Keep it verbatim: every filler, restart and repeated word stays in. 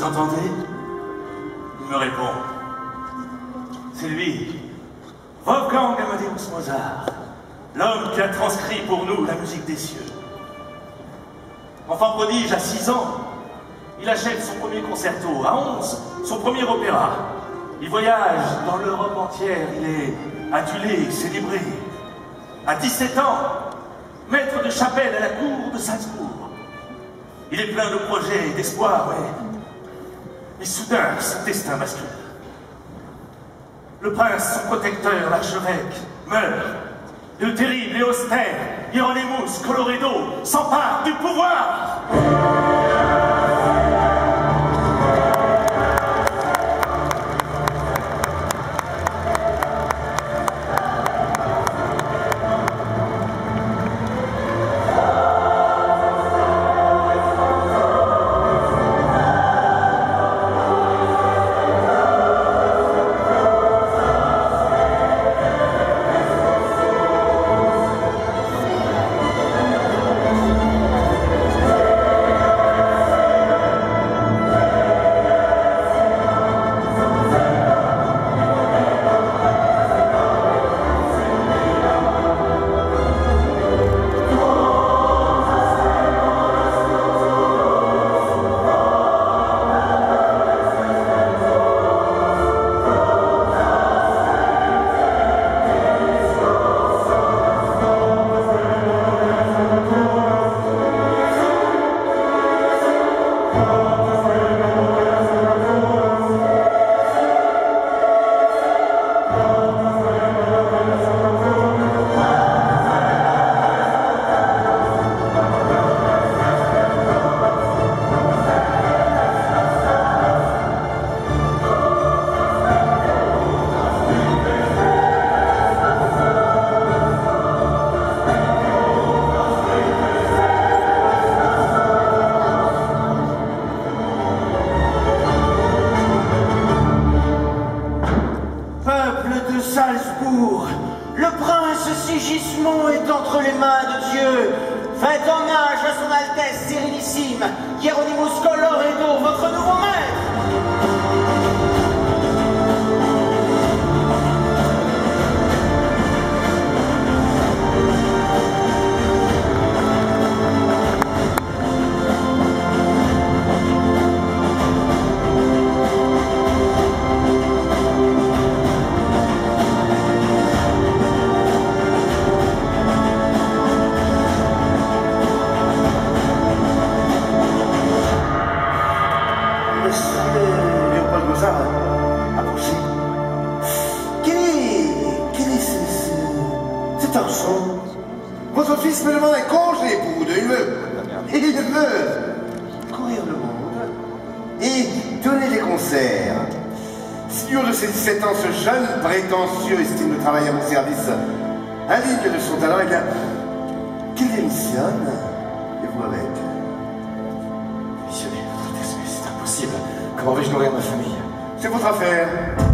Vous entendez? Il me répond. C'est lui, Wolfgang Amadeus Mozart, l'homme qui a transcrit pour nous la musique des cieux. Enfant prodige à six ans, il achète son premier concerto. À onze, son premier opéra. Il voyage dans l'Europe entière, il est adulé, célébré. À dix-sept ans, maître de chapelle à la cour de Salzbourg. Il est plein de projets et d'espoir, mais... mais soudain, son destin bascule. Le prince, son protecteur, l'archevêque, meurt. Et le terrible et austère Hieronymus Colloredo s'empare du pouvoir. Salzbourg, le prince Sigismond est entre les mains de Dieu. Faites hommage à son Altesse Sérénissime, Hieronymus Colloredo, votre nouveau maître. Approchez. Quel est... quel est ce... ce... cet argent? Votre fils me demande un congé pour vous deux. Il veut... il veut courir le monde et donner des concerts. Si au de ses dix-sept ans, ce jeune prétentieux estime de travailler à mon service, indigne de son talent, eh bien, qu'il démissionne, et vous avec. Démissionner, votre Altesse, mais c'est impossible. Comment vais-je nourrir ma famille? C'est votre affaire.